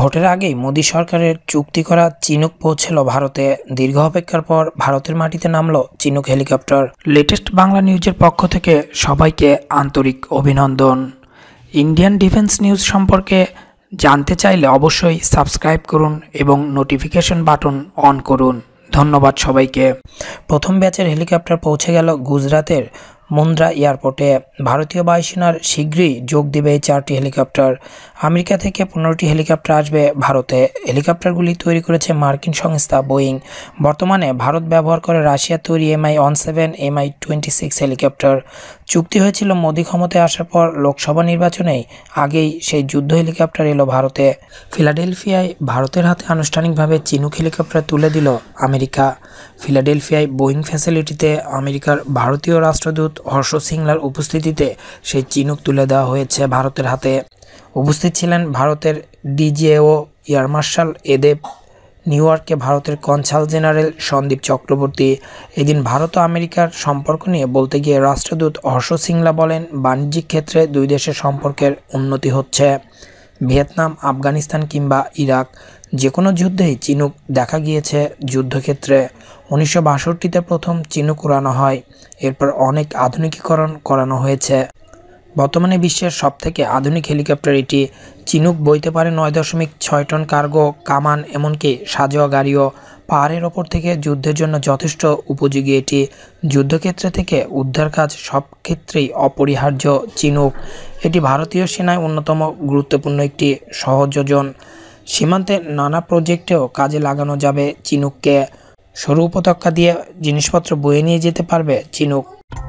ভোটের আগেই মোদি সরকারের চুক্তি করা চিনুক পৌঁছল ভারতে। দীর্ঘ অপেক্ষার পর ভারতের মাটিতে নামল চিনুক হেলিকপ্টার। লেটেস্ট বাংলা নিউজের পক্ষ থেকে সবাইকে আন্তরিক অভিনন্দন। ইন্ডিয়ান ডিফেন্স নিউজ সম্পর্কে জানতে চাইলে অবশ্যই সাবস্ক্রাইব করুন এবং নোটিফিকেশন বাটন অন করুন। ধন্যবাদ সবাইকে। প্রথম ব্যাচের হেলিকপ্টার পৌঁছে গেল গুজরাতের মুন্দ্রা এয়ারপোর্টে। ভারতীয় বায়ুসেনার শীঘ্রই যোগ দেবে এই 4টি হেলিকপ্টার। আমেরিকা থেকে 15টি হেলিকপ্টার আসবে ভারতে। হেলিকপ্টারগুলি তৈরি করেছে মার্কিন সংস্থা বোয়িং। বর্তমানে ভারত ব্যবহার করে রাশিয়ার তৈরি Mi-17, Mi-26 হেলিকপ্টার। চুক্তি হয়েছিল মোদি ক্ষমতায় আসার পর লোকসভা নির্বাচনেই আগেই সেই যুদ্ধ হেলিকপ্টার এলো ভারতে। ফিলাডেলফিয়ায় ভারতের হাতে আনুষ্ঠানিকভাবে চিনুক হেলিকপ্টার তুলে দিল আমেরিকা। ফিলাডেলফিয়ায় বোয়িং ফ্যাসিলিটিতে আমেরিকার ভারতীয় রাষ্ট্রদূত হর্ষ সিংলার উপস্থিতিতে সেই চিনুক তুলে দেওয়া হয়েছে ভারতের হাতে। উপস্থিত ছিলেন ভারতের ডিজিএও এয়ার মার্শাল এদেব, নিউ ইয়র্কে ভারতের কনসাল জেনারেল সন্দীপ চক্রবর্তী। এদিন ভারত ও আমেরিকার সম্পর্ক নিয়ে বলতে গিয়ে রাষ্ট্রদূত হর্ষ সিংলা বলেন, বাণিজ্যিক ক্ষেত্রে দুই দেশের সম্পর্কের উন্নতি হচ্ছে। ভিয়েতনাম, আফগানিস্তান কিংবা ইরাক যে কোনো যুদ্ধেই চিনুক দেখা গিয়েছে যুদ্ধক্ষেত্রে। 1962তে প্রথম চিনুক উড়ানো হয়, এরপর অনেক আধুনিকীকরণ করানো হয়েছে। বর্তমানে বিশ্বের সবথেকে আধুনিক হেলিকপ্টার এটি। চিনুক বইতে পারে 9.6 টন কার্গো, কামান, এমনকি সাজোয়া গাড়িও। পাহাড়ের ওপর থেকে যুদ্ধের জন্য যথেষ্ট উপযোগী এটি। যুদ্ধক্ষেত্রে থেকে উদ্ধার কাজ সব ক্ষেত্রেই অপরিহার্য চিনুক। এটি ভারতীয় সেনায় অন্যতম গুরুত্বপূর্ণ একটি সহযোজন। সীমান্তে নানা প্রজেক্টেও কাজে লাগানো যাবে চিনুককে। সরু উপত্যকা দিয়ে জিনিসপত্র বয়ে নিয়ে যেতে পারবে চিনুক।